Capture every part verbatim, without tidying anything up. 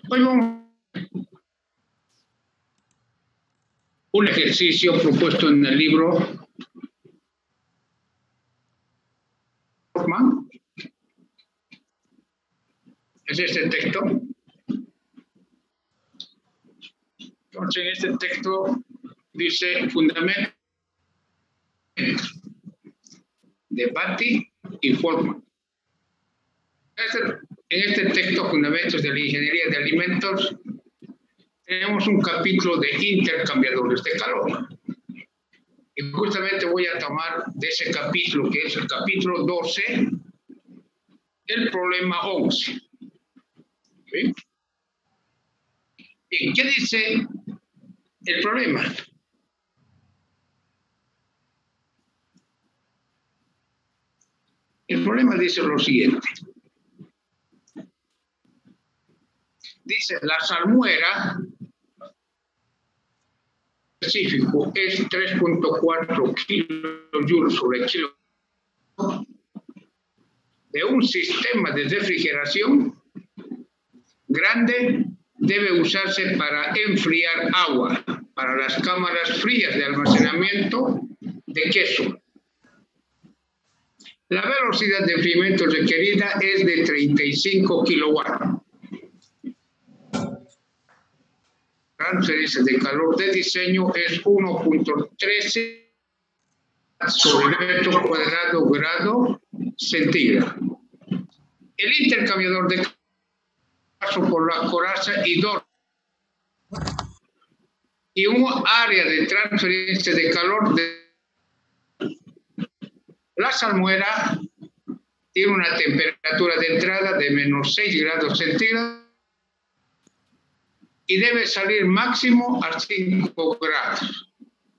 Hoy vamos un ejercicio propuesto en el libro es este texto. Entonces, en este texto dice fundamento de Batty y Folkman. En este texto, Fundamentos de la Ingeniería de Alimentos, tenemos un capítulo de intercambiadores de calor. Y justamente voy a tomar de ese capítulo, que es el capítulo doce, el problema once. ¿Sí? ¿Y qué dice el problema? El problema dice lo siguiente. Dice, la salmuera específico es tres punto cuatro kilojoules sobre kilo de un sistema de refrigeración grande. Debe usarse para enfriar agua para las cámaras frías de almacenamiento de queso. La velocidad de enfriamiento requerida es de treinta y cinco kilowatts. La transferencia de calor de diseño es uno punto trece sobre metro cuadrado grado centígrado. El intercambiador de paso por la coraza y dos y un área de transferencia de calor de la salmuera tiene una temperatura de entrada de menos seis grados centígrados y debe salir máximo a cinco grados.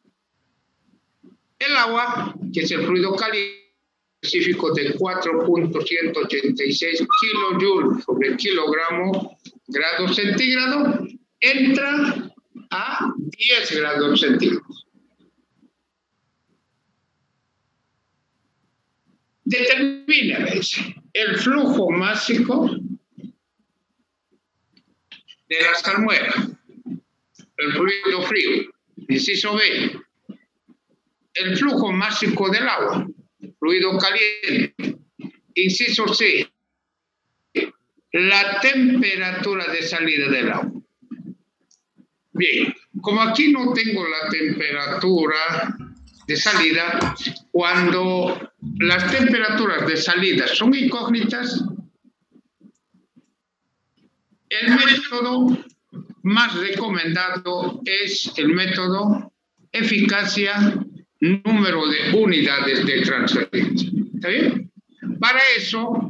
El agua, que es el fluido caliente específico de cuatro punto ciento ochenta y seis kilojoules sobre kilogramo grados centígrados, entra a diez grados centígrados. Determina el flujo másico de la salmuera, el fluido frío. Inciso B, el flujo másico del agua, fluido caliente. Inciso C, la temperatura de salida del agua. Bien, como aquí no tengo la temperatura de salida, cuando las temperaturas de salida son incógnitas, el método más recomendado es el método eficacia número de unidades de transferencia. ¿Está bien? Para eso,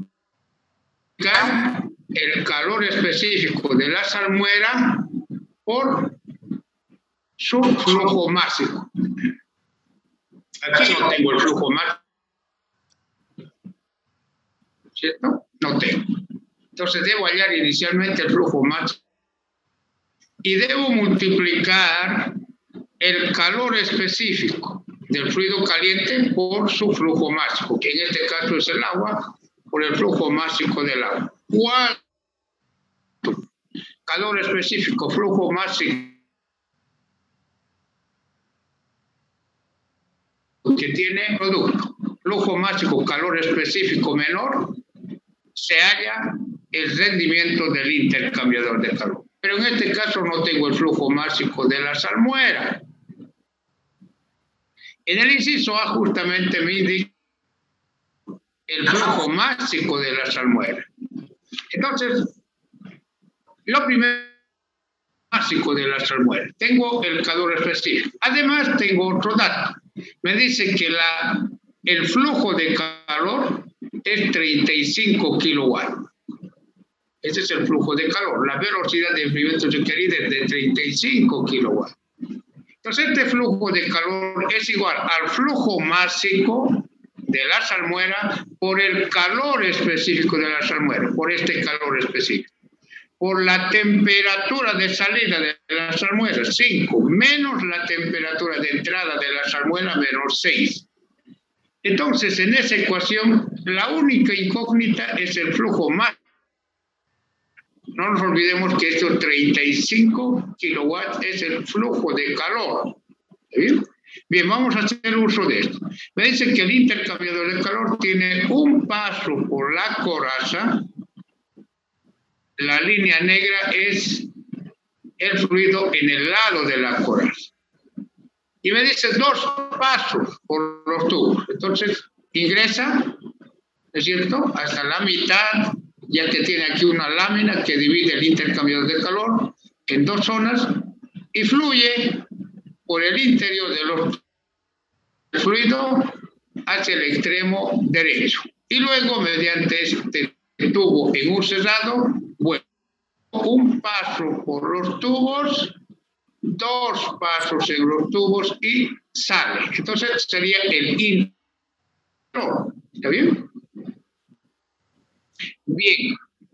el calor específico de la salmuera por su flujo másico. Aquí no tengo el flujo másico, ¿cierto? No tengo. Entonces debo hallar inicialmente el flujo máximo y debo multiplicar el calor específico del fluido caliente por su flujo máximo, que en este caso es el agua, por el flujo máximo del agua. ¿Cuál? Calor específico, flujo máximo que tiene producto. Flujo máximo, calor específico menor, se halla el rendimiento del intercambiador de calor. Pero en este caso no tengo el flujo máximo de la salmuera. En el inciso A justamente me indica el flujo máximo de la salmuera. Entonces, lo primero, máximo de la salmuera. Tengo el calor específico. Además, tengo otro dato. Me dice que la, el flujo de calor es treinta y cinco kilowatts. Ese es el flujo de calor. La velocidad de enfriamiento requerida es de treinta y cinco kilowatts. Entonces, este flujo de calor es igual al flujo máximo de la salmuera por el calor específico de la salmuera, por este calor específico. Por la temperatura de salida de la salmuera, cinco, menos la temperatura de entrada de la salmuera, menos seis. Entonces, en esa ecuación, la única incógnita es el flujo máximo no nos olvidemos que estos treinta y cinco kilowatts es el flujo de calor. ¿Bien? Bien, vamos a hacer uso de esto. Me dice que el intercambiador de calor tiene un paso por la coraza. La línea negra es el fluido en el lado de la coraza. Y me dice dos pasos por los tubos. Entonces, ingresa, ¿no es cierto?, hasta la mitad, ya que tiene aquí una lámina que divide el intercambiador de calor en dos zonas y fluye por el interior de los fluidos hacia el extremo derecho. Y luego, mediante este tubo en un cerrado, bueno, un paso por los tubos, dos pasos en los tubos y sale. Entonces sería el interior. ¿Está bien? Bien.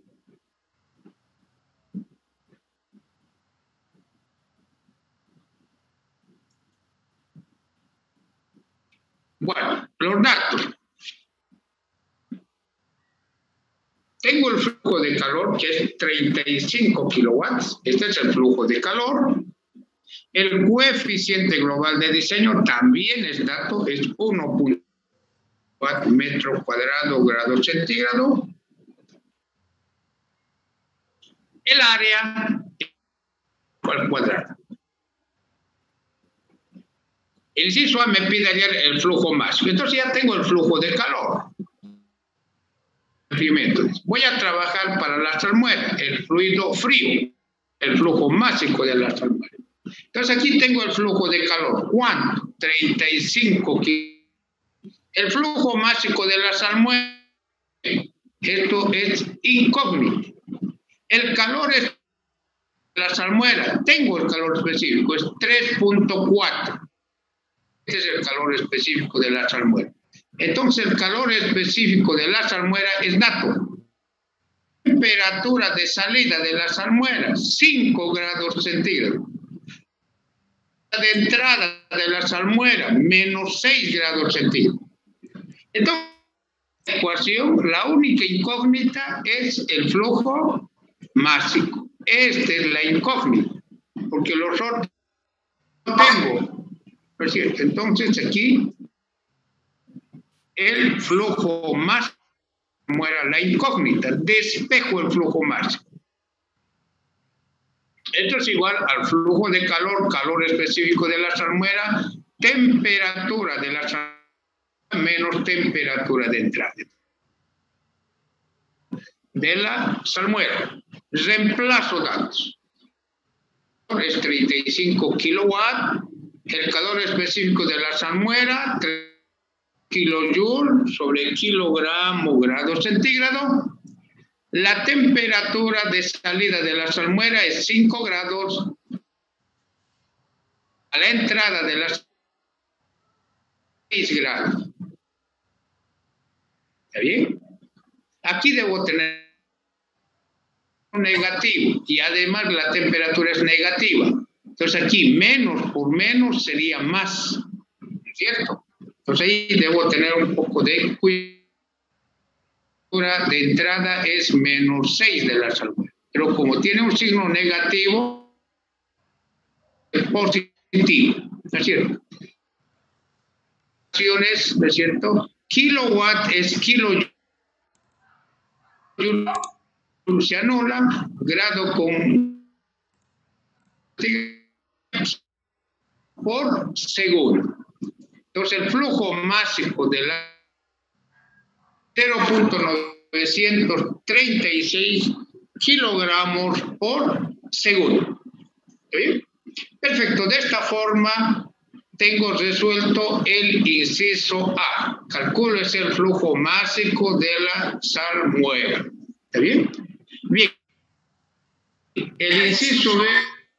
Bueno, los datos. Tengo el flujo de calor que es treinta y cinco kilowatts. Este es el flujo de calor. El coeficiente global de diseño también es dato, es uno punto cuatro metros cuadrados grado centígrado. El área al cuadrado. El inciso A me pide hallar el flujo máximo. Entonces ya tengo el flujo de calor. Voy a trabajar para la salmuera, el fluido frío, el flujo máximo de la salmuera. Entonces aquí tengo el flujo de calor. ¿Cuánto? treinta y cinco kilogramos. El flujo máximo de la salmuera, esto es incógnito. El calor es de la salmuera, tengo el calor específico, es tres punto cuatro. Este es el calor específico de la salmuera. Entonces el calor específico de la salmuera es dato. Temperatura de salida de la salmuera, cinco grados centígrados. De entrada de la salmuera, menos seis grados centígrados. Entonces, la ecuación, la única incógnita es el flujo máximo. Esta es la incógnita, porque los otros no tengo. ¿No es cierto? Entonces aquí el flujo máximo muera la incógnita, despejo el flujo máximo. Esto es igual al flujo de calor, calor específico de la salmuera, temperatura de la salmuera menos temperatura de entrada de la salmuera. Reemplazo datos. Es treinta y cinco kilowatts, el calor específico de la salmuera, tres kilojoules sobre kilogramo grado centígrado. La temperatura de salida de la salmuera es cinco grados. A la entrada de la seis grados. ¿Está bien? Aquí debo tener un negativo y además la temperatura es negativa. Entonces aquí menos por menos sería más, ¿cierto? Entonces ahí debo tener un poco de cuidado. De entrada es menos seis de la salmuera. Pero como tiene un signo negativo, es positivo, ¿no es cierto? ¿No es cierto? Kilowatt es kilojoule, se anula, grado con por segundo. Entonces el flujo máximo de la cero punto novecientos treinta y seis kilogramos por segundo. ¿Está bien? Perfecto, de esta forma tengo resuelto el inciso A. Calculo es el flujo máximo de la salmuera. ¿Está bien? Bien. El inciso B,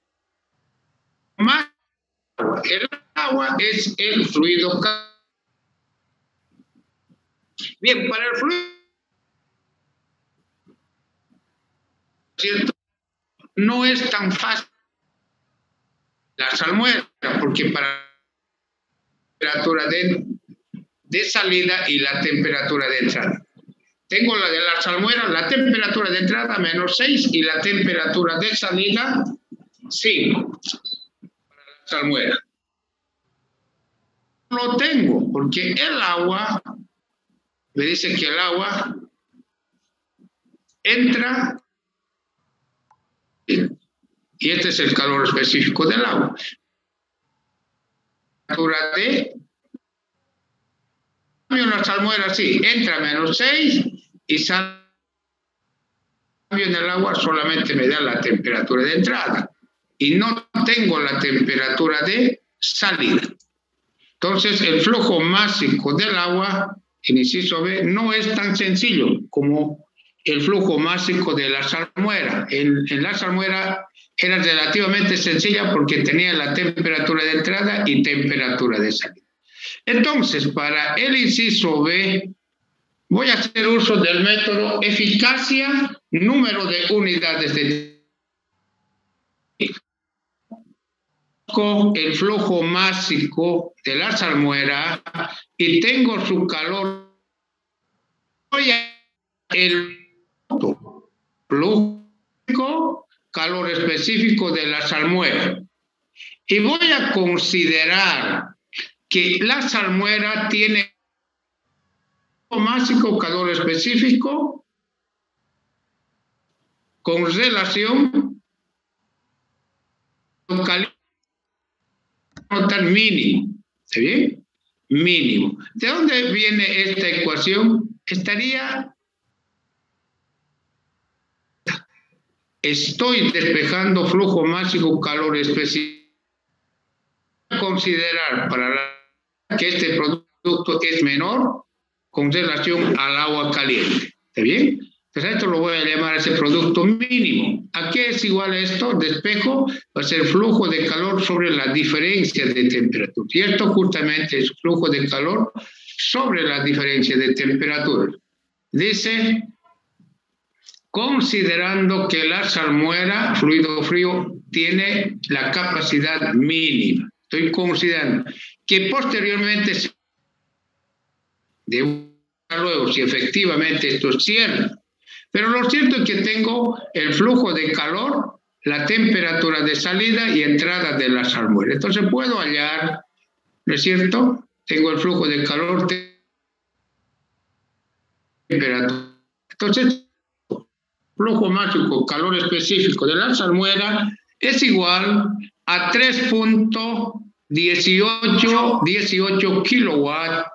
más agua. El agua es el fluido. Bien, para el fluido, ¿cierto? No es tan fácil la salmuera, porque para la temperatura de, de salida y la temperatura de entrada. tengo la de la salmuera, la temperatura de entrada menos seis y la temperatura de salida cinco para la salmuera. No lo tengo porque el agua, me dice que el agua entra y este es el calor específico del agua. Temperatura de en la salmuera sí, entra a menos seis y sale en el agua, solamente me da la temperatura de entrada y no tengo la temperatura de salida. Entonces el flujo másico del agua, en inciso B, no es tan sencillo como el flujo másico de la salmuera. En, en la salmuera era relativamente sencilla porque tenía la temperatura de entrada y temperatura de salida. Entonces, para el inciso B, voy a hacer uso del método eficacia, número de unidades de el flujo másico de la salmuera y tengo su calor. Voy a el flujo, calor específico de la salmuera. Y voy a considerar que la salmuera tiene másico, calor específico, con relación a tan mínimo. ¿Está bien? Mínimo. ¿De dónde viene esta ecuación? Estaría... Estoy despejando flujo másico, calor específico. Considerar para la, que este producto es menor con relación al agua caliente. ¿Está bien? Entonces esto lo voy a llamar ese producto mínimo. ¿A qué es igual esto? Despejo va a ser flujo de calor sobre la diferencia de temperatura. Y esto justamente es flujo de calor sobre la diferencia de temperatura. Dice, considerando que la salmuera, fluido frío, tiene la capacidad mínima. Estoy considerando que posteriormente, de luego, si efectivamente esto es cierto, pero lo cierto es que tengo el flujo de calor, la temperatura de salida y entrada de la salmuera. Entonces puedo hallar, ¿no es cierto? Tengo el flujo de calor, temperatura. Entonces, flujo másico, calor específico de la salmuera es igual a tres punto dieciocho kilowatts.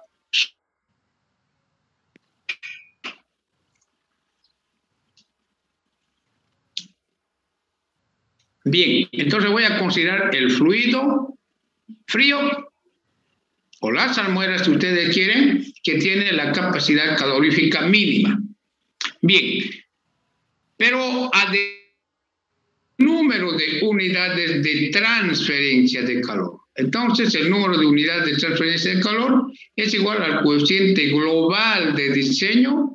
Bien, entonces voy a considerar el fluido frío o la salmuera, si ustedes quieren, que tiene la capacidad calorífica mínima. Bien, pero a de número de unidades de transferencia de calor. Entonces, el número de unidades de transferencia de calor es igual al coeficiente global de diseño,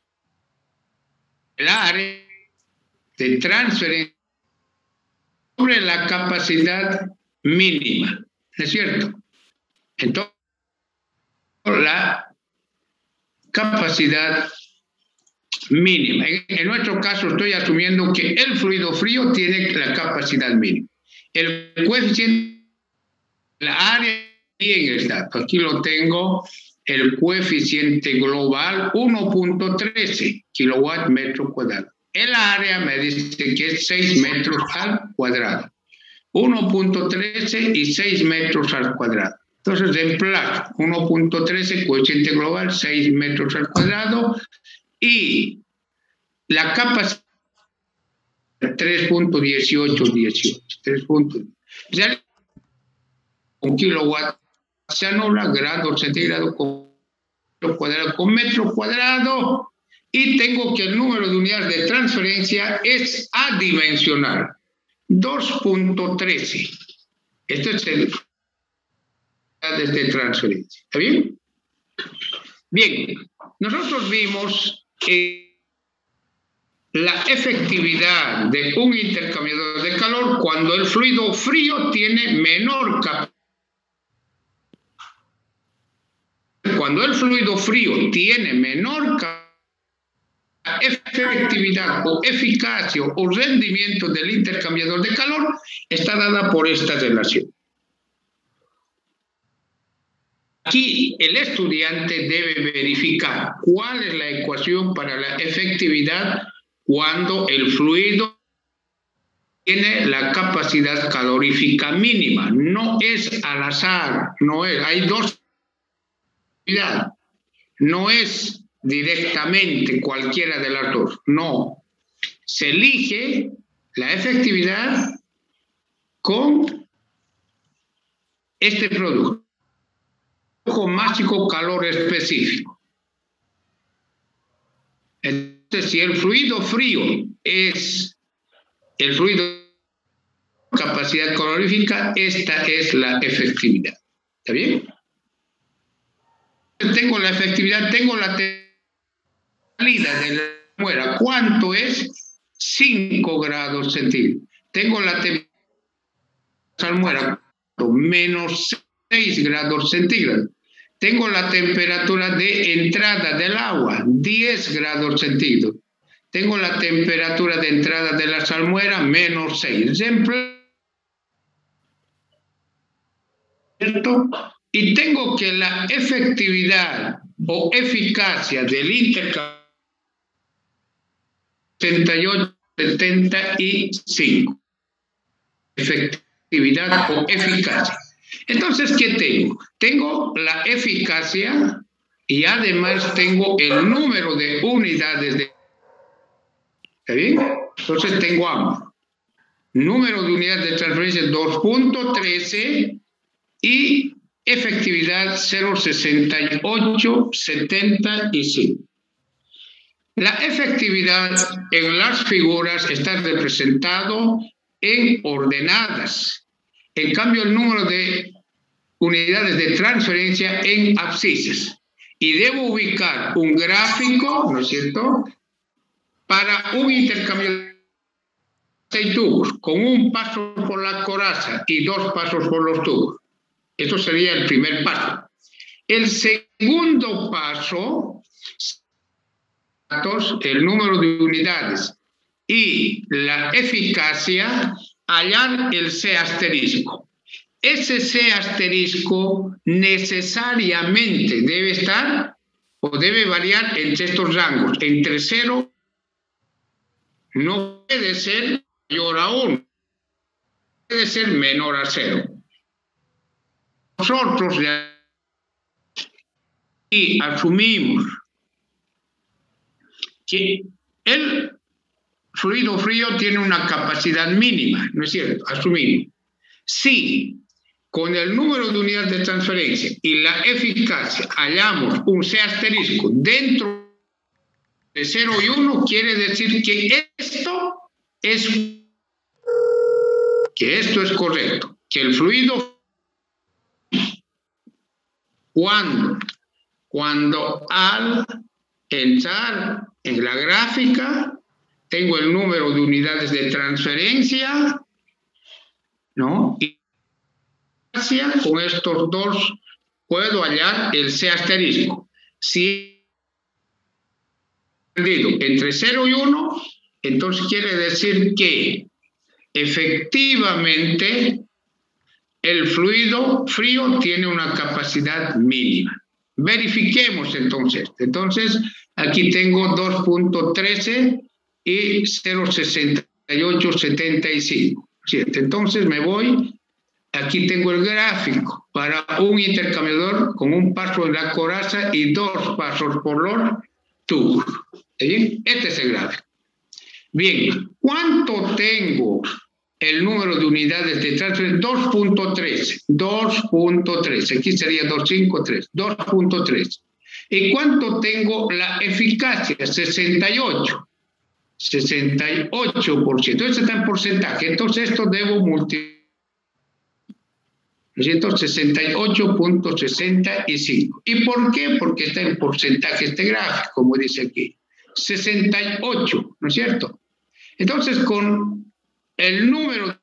el área de transferencia sobre la capacidad mínima. ¿No es cierto? Entonces, la capacidad mínima. En, en nuestro caso estoy asumiendo que el fluido frío tiene la capacidad mínima. El coeficiente, la área en el dato, aquí lo tengo, el coeficiente global uno punto trece kilowatt metro cuadrado. El área me dice que es seis metros al cuadrado. uno punto trece y seis metros al cuadrado. Entonces, reemplazo uno punto trece, coeficiente global, seis metros al cuadrado, y la capacidad tres punto dieciocho dieciocho. tres. Ya un kilowatt se anula, grado centígrado con metro cuadrado con metro cuadrado, y tengo que el número de unidades de transferencia es adimensional, dos punto trece. Este es el de transferencia. ¿Está bien? Bien, nosotros vimos que la efectividad de un intercambiador de calor cuando el fluido frío tiene menor capacidad. Cuando el fluido frío tiene menor capacidad, efectividad o eficacia o rendimiento del intercambiador de calor está dada por esta relación. Aquí el estudiante debe verificar cuál es la ecuación para la efectividad cuando el fluido tiene la capacidad calorífica mínima. No es al azar, no es, hay dos, no es directamente cualquiera de las dos, no. Se elige la efectividad con este producto. Mágico calor específico. Entonces, si el fluido frío es el fluido de capacidad calorífica, esta es la efectividad. ¿Está bien? Tengo la efectividad, tengo la salida de la salmuera. ¿Cuánto es? cinco grados centígrados. Tengo la temperatura de la salmuera, menos seis grados centígrados. Tengo la temperatura de entrada del agua, diez grados centígrados. Tengo la temperatura de entrada de la salmuera, menos seis. ¿Cierto? Y tengo que la efectividad o eficacia del intercambio setenta y ocho, setenta y cinco. Efectividad o eficacia. Entonces, ¿qué tengo? Tengo la eficacia y además tengo el número de unidades de... ¿Está bien? Entonces tengo ambos. Número de unidades de transferencia dos punto trece y efectividad cero punto sesenta y ocho setenta y cinco. La efectividad en las figuras está representado en ordenadas. En cambio, el número de unidades de transferencia en abscisas. Y debo ubicar un gráfico, ¿no es cierto?, para un intercambio de seis tubos, con un paso por la coraza y dos pasos por los tubos. Esto sería el primer paso. El segundo paso, el número de unidades y la eficacia, hallar el C asterisco. Ese C asterisco necesariamente debe estar o debe variar entre estos rangos, entre cero, no puede ser mayor a uno, puede ser menor a cero. Nosotros y asumimos que el fluido frío tiene una capacidad mínima, ¿no es cierto? Asumimos. Si con el número de unidades de transferencia y la eficacia hallamos un C asterisco dentro de cero y uno, quiere decir que esto es, que esto es correcto, que el fluido, cuando, cuando al entrar en la gráfica tengo el número de unidades de transferencia, ¿no? Y con estos dos puedo hallar el C asterisco. Si entre cero y uno, entonces quiere decir que efectivamente el fluido frío tiene una capacidad mínima. Verifiquemos entonces. Entonces, aquí tengo dos punto trece y cero punto sesenta y ocho setenta y cinco. Entonces me voy. Aquí tengo el gráfico para un intercambiador con un paso en la coraza y dos pasos por los tubos. ¿Bien? Este es el gráfico. Bien, ¿cuánto tengo el número de unidades de transferencia? dos punto trece. dos punto trece. Aquí sería dos punto cinco tres. dos punto trece. ¿Y cuánto tengo la eficacia? sesenta y ocho. sesenta y ocho por ciento. Esto está en porcentaje. Entonces esto debo multiplicar. sesenta y ocho punto sesenta y cinco. ¿Y por qué? Porque está en porcentaje este gráfico, como dice aquí. sesenta y ocho, ¿no es cierto? Entonces, con el número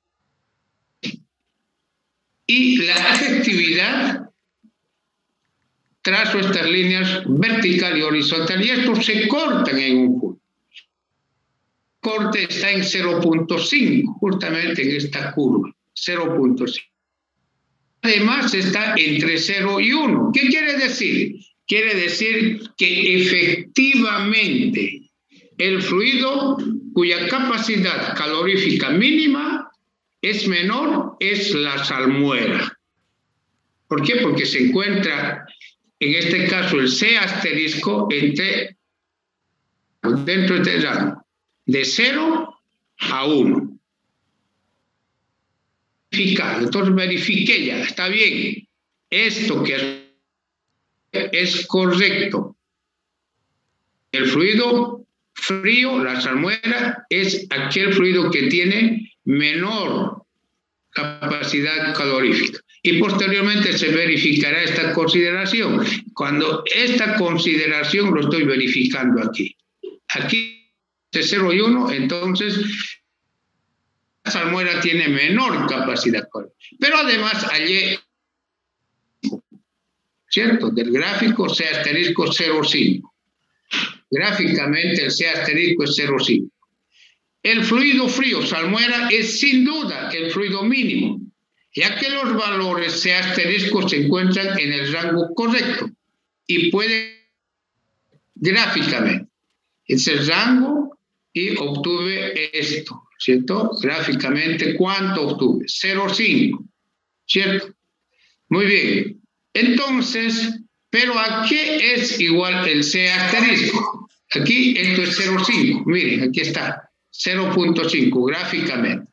y la efectividad, trazo estas líneas vertical y horizontal, y estos se cortan en un punto. corte está en cero punto cinco, justamente en esta curva, cero punto cinco. Además está entre cero y uno. ¿Qué quiere decir? Quiere decir que efectivamente el fluido cuya capacidad calorífica mínima es menor es la salmuera. ¿Por qué? Porque se encuentra, en este caso, el C asterisco entre, dentro de este rango, de cero a uno. Entonces verifiqué ya, está bien, esto que es correcto. El fluido frío, la salmuera, es aquel fluido que tiene menor capacidad calorífica. Y posteriormente se verificará esta consideración. Cuando esta consideración lo estoy verificando aquí. Aquí de cero y uno, entonces la salmuera tiene menor capacidad calorífica. Pero además allí, ¿cierto? Del gráfico C asterisco cero punto cinco. Gráficamente el C asterisco es cero punto cinco. El fluido frío, salmuera, es sin duda el fluido mínimo, ya que los valores C asterisco se encuentran en el rango correcto y puede gráficamente. Es el rango y obtuve esto, ¿cierto? Gráficamente, ¿cuánto obtuve? cero punto cinco, ¿cierto? Muy bien. Entonces, ¿pero a qué es igual el C asterisco? Aquí esto es cero punto cinco, miren, aquí está, cero punto cinco gráficamente.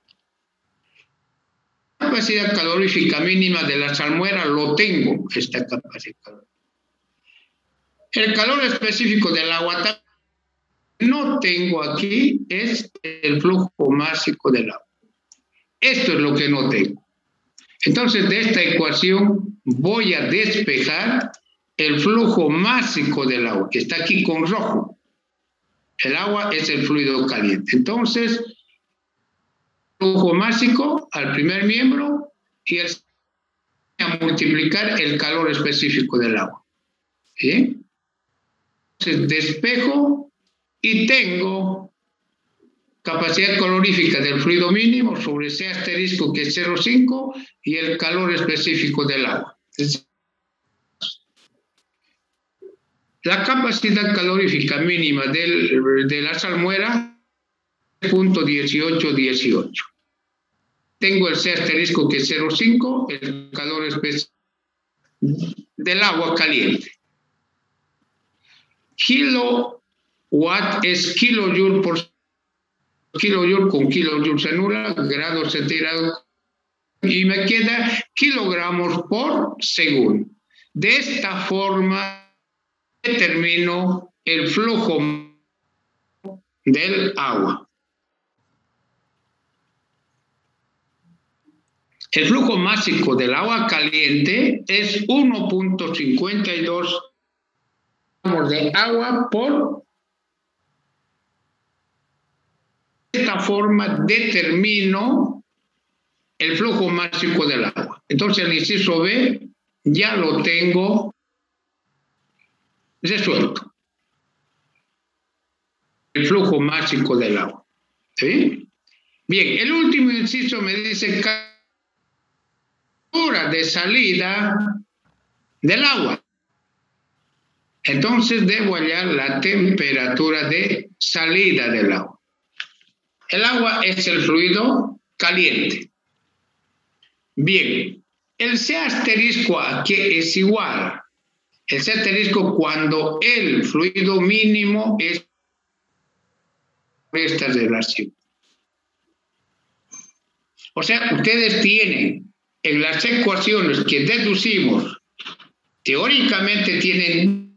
La capacidad calorífica mínima de la salmuera lo tengo, esta capacidad calorífica. El calor específico del agua no tengo aquí, es el flujo másico del agua. Esto es lo que no tengo. Entonces, de esta ecuación voy a despejar el flujo másico del agua, que está aquí con rojo. El agua es el fluido caliente. Entonces, flujo másico al primer miembro y el a multiplicar el calor específico del agua. ¿Sí? Entonces, despejo y tengo capacidad calorífica del fluido mínimo sobre C asterisco, que es cero punto cinco, y el calor específico del agua. La capacidad calorífica mínima del, de la salmuera es cero punto dieciocho dieciocho. Tengo el C asterisco, que es cero punto cinco, el calor específico del agua caliente. Kilowatt es kilojoule por kilojoule, con kilojoule se anula, grados centígrados, y me queda kilogramos por segundo. De esta forma determino el flujo del agua. El flujo másico del agua caliente es uno punto cincuenta y dos gramos de agua por. De esta forma determino el flujo másico del agua. Entonces el inciso B ya lo tengo resuelto. El flujo másico del agua. ¿Sí? Bien, el último inciso me dice temperatura de salida del agua. Entonces debo hallar la temperatura de salida del agua. El agua es el fluido caliente. Bien, el C asterisco a qué es igual. El C asterisco cuando el fluido mínimo es esta relación. O sea, ustedes tienen en las ecuaciones que deducimos, teóricamente tienen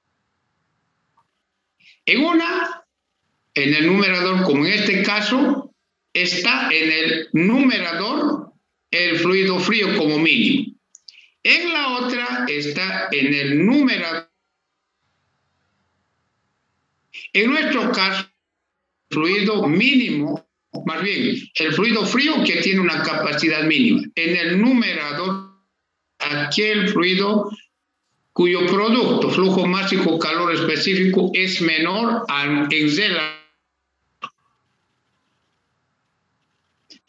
en una, en el numerador, como en este caso, está en el numerador el fluido frío como mínimo. En la otra está en el numerador. En nuestro caso, el fluido mínimo, más bien, el fluido frío que tiene una capacidad mínima. En el numerador, aquel fluido cuyo producto, flujo másico, calor específico, es menor al en Z.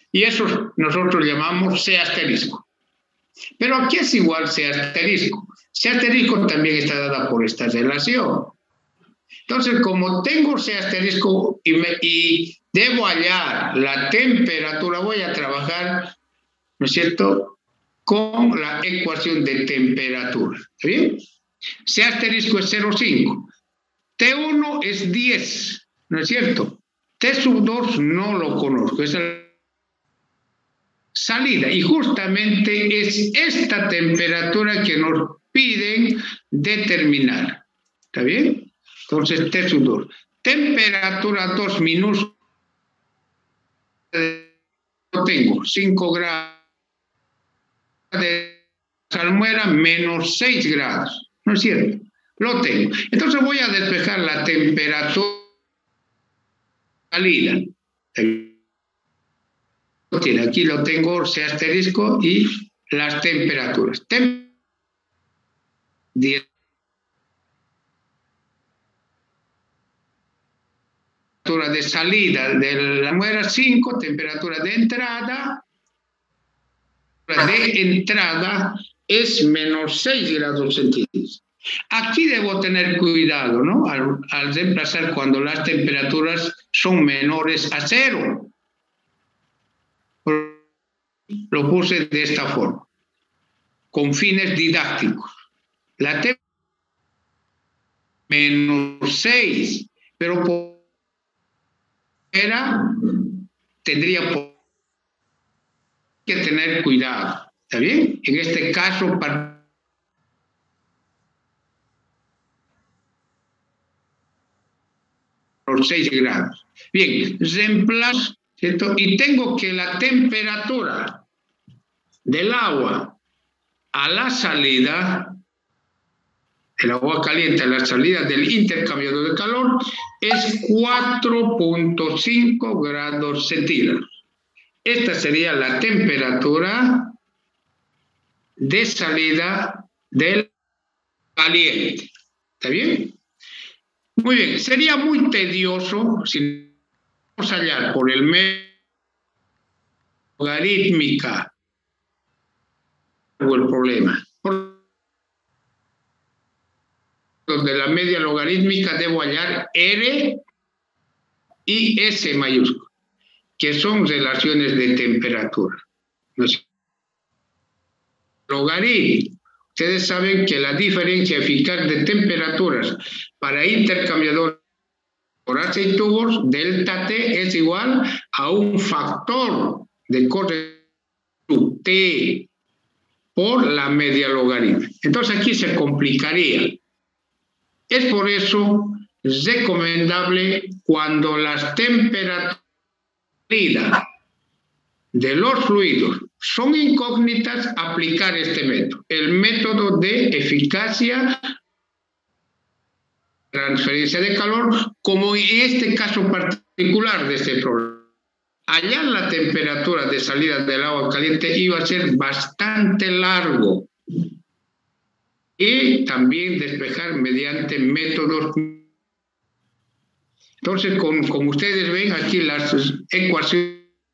Y eso nosotros llamamos C asterisco. Pero aquí es igual C asterisco. C asterisco también está dada por esta relación. Entonces, como tengo C asterisco y, me, y debo hallar la temperatura, voy a trabajar, ¿no es cierto?, con la ecuación de temperatura. ¿Está bien? C asterisco es cero coma cinco. T uno es diez, ¿no es cierto? T sub dos no lo conozco, es la salida. Y justamente es esta temperatura que nos piden determinar. ¿Está bien? Entonces, T sub dos. Temperatura dos minúscula. Tengo cinco grados de salmuera menos seis grados. ¿No es cierto? Lo tengo. Entonces voy a despejar la temperatura salida. Aquí lo tengo, C asterisco, y las temperaturas. Tem diez temperatura de salida de la muera cinco, temperatura de entrada, de entrada es menos seis grados centígrados. Aquí debo tener cuidado, ¿no? Al, al reemplazar cuando las temperaturas son menores a cero. Lo puse de esta forma, con fines didácticos. La temperatura menos seis, pero por era, tendría que tener cuidado. ¿Está bien? En este caso, para los seis grados. Bien, reemplazo, ¿cierto? Y tengo que la temperatura del agua a la salida, el agua caliente a la salida del intercambiador de calor, es cuatro punto cinco grados centígrados. Esta sería la temperatura de salida del caliente. ¿Está bien? Muy bien. Sería muy tedioso si vamos a hallar por el medio logarítmica o el problema. Por de la media logarítmica debo hallar R y S mayúscula, que son relaciones de temperatura. ¿No es? Logaritmo. Ustedes saben que la diferencia eficaz de temperaturas para intercambiadores y tubos, delta T, es igual a un factor de corrección T por la media logarítmica. Entonces aquí se complicaría. Es por eso recomendable cuando las temperaturas de los fluidos son incógnitas, aplicar este método, el método de eficacia, transferencia de calor, como en este caso particular de este problema. Hallar la temperatura de salida del agua caliente iba a ser bastante largo y también despejar mediante métodos. Entonces, con, como ustedes ven aquí las ecuaciones,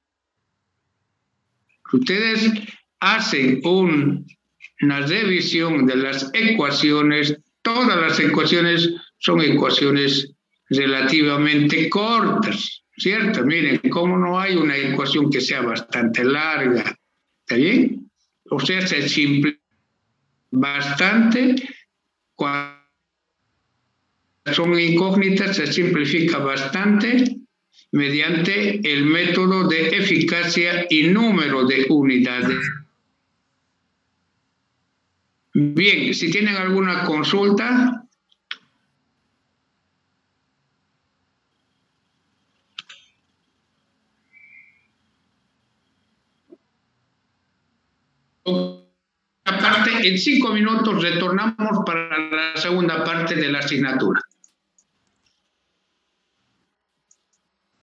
ustedes hacen un, una revisión de las ecuaciones, todas las ecuaciones son ecuaciones relativamente cortas, ¿cierto? Miren, cómo no hay una ecuación que sea bastante larga, ¿está bien? O sea, se simple bastante, cuando son incógnitas se simplifica bastante mediante el método de eficacia y número de unidades. Bien, si tienen alguna consulta. Aparte, en cinco minutos retornamos para la segunda parte de la asignatura.